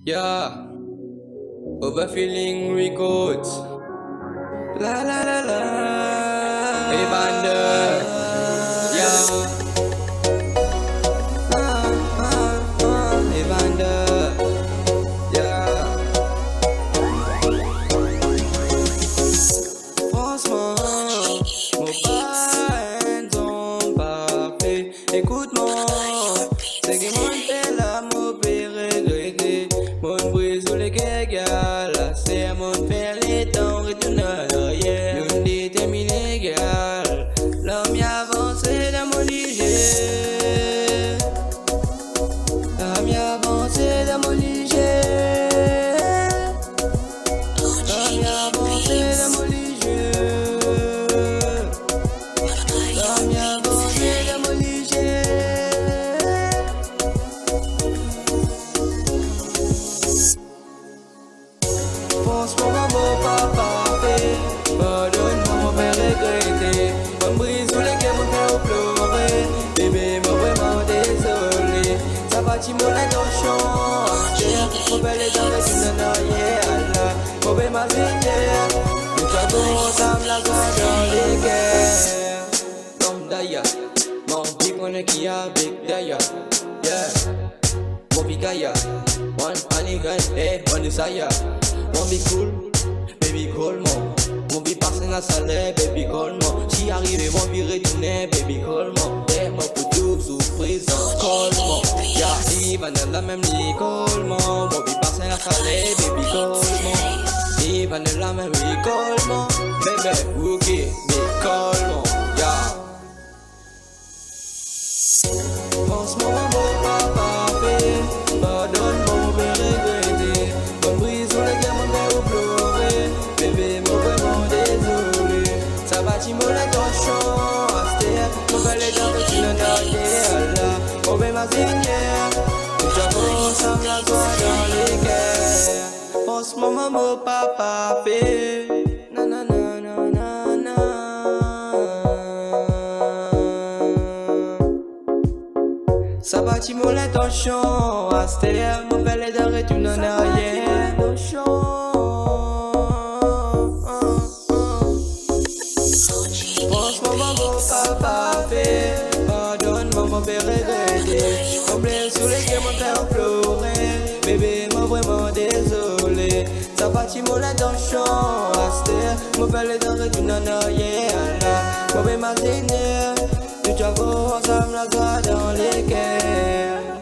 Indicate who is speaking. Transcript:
Speaker 1: Yeah, Overfeeling Records. La la la la. Hey banda. Yeah. Hey banda. Yeah. Franchement, mon pas sont parfait. Écoute-moi, c'est que mon fait la mauvais regretter. Mon brise ou les gars, c'est mon fait les temps retourner en arrière. Nous déterminés égal, l'homme y avancé dans mon liger. L'homme y avancé dans mon liger. L'homme y avancé dans mon liger. L'homme y avancé dans mon liger. Pense-moi mon papa fait, pardonne-moi mon père regretté. On brise ou les gars mon père pleurer. Bébé moi vraiment désolé. Ça va tu mon attention. Mon père est dans le film Allah. Mon père m'a signé. Le dragon ça me la voit dans les guerres. Comme d'ailleurs, mon big one qui a big d'ailleurs. Yeah, mon big gaya. One honey gun, eh, one desire. Won't be cool, baby call moi. Won't be passing la salle, baby call moi. Si arrivé, won't be retourner, baby call moi. Eh, moi pour tout surprise, call moi. Ya, Ivan est la même li, call moi. Won't be passing la salle, baby call moi. Ivan est la même li, call moi. Baby, rookie, me call moi. Ya. Pense-moi mon papa fait, pardonne-moi mon père regretté. Bonne brise ou les gars mon père pleurer. Bébé moi vraiment désolé. Ça va tu mon attention. Astéa, mon père est dans le film Allah. Mon père m'a signé. Le dragon ça me la voit dans les guerres. Pense-moi mon papa fait. Na na na na na na. Ça va tu mon attention. Astéa, mon père est dans le retour en arrière. Pense-moi mon papa fait, pardonne-moi mon père regretté. Comblé sous les guets mon père pleurer. Bébé moi vraiment désolé. Ça va tu mon attention. Astéa, mon père est dans le retour en arrière. Mon père m'a signé. Tu vas voir ensemble la gloire dans les guerres.